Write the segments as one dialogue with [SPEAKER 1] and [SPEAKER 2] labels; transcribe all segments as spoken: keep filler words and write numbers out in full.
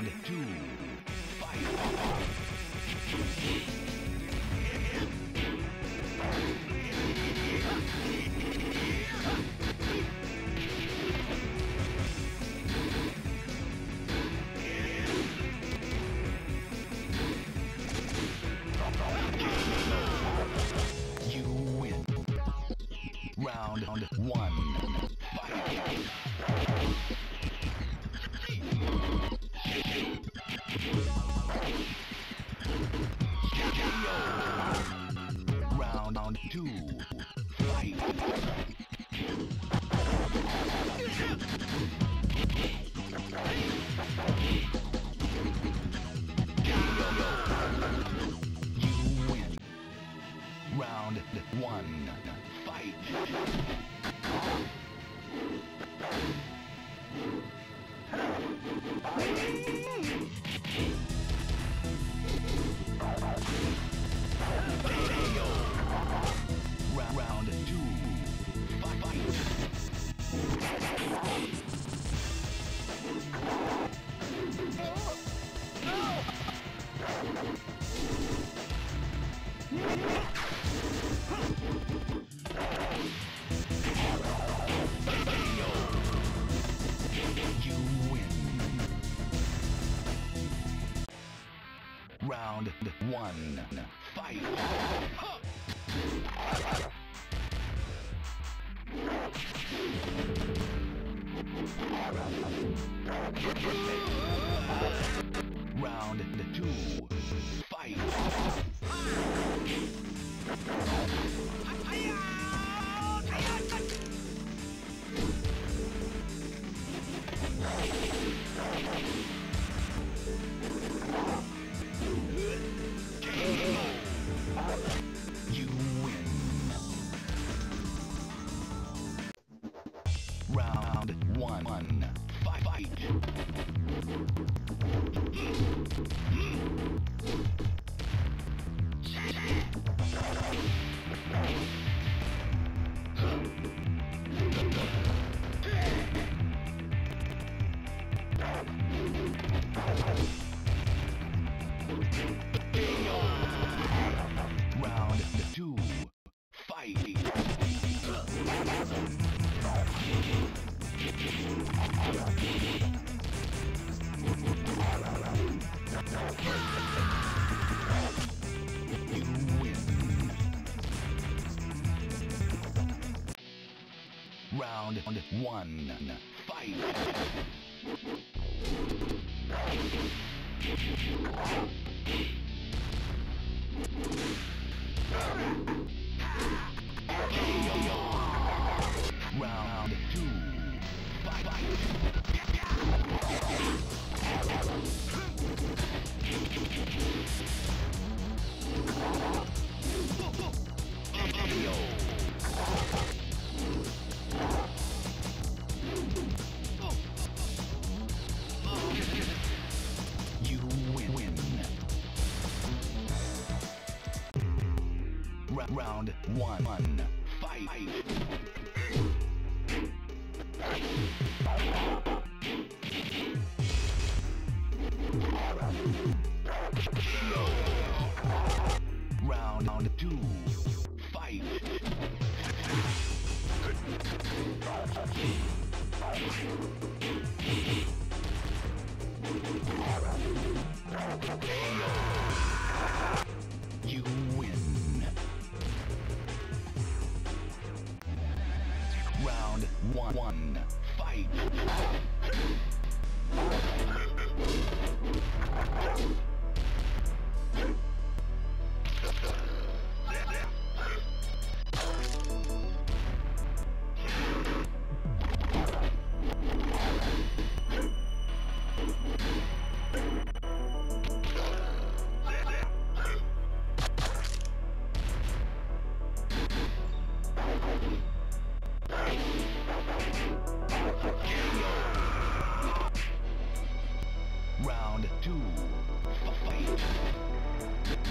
[SPEAKER 1] two, fight! You win. Round one, fight! Round two, fight! You win. Round one, fight! Round two, fight! You win. Round one, fight! Round two, fight! You win. Round one, fight! Round two, fight! You win. Round one, fight! Round two, fight! You win. Round one, fight! Round two, fight! You win. Round one, fight!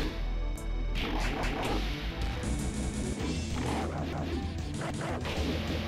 [SPEAKER 1] Two, fight!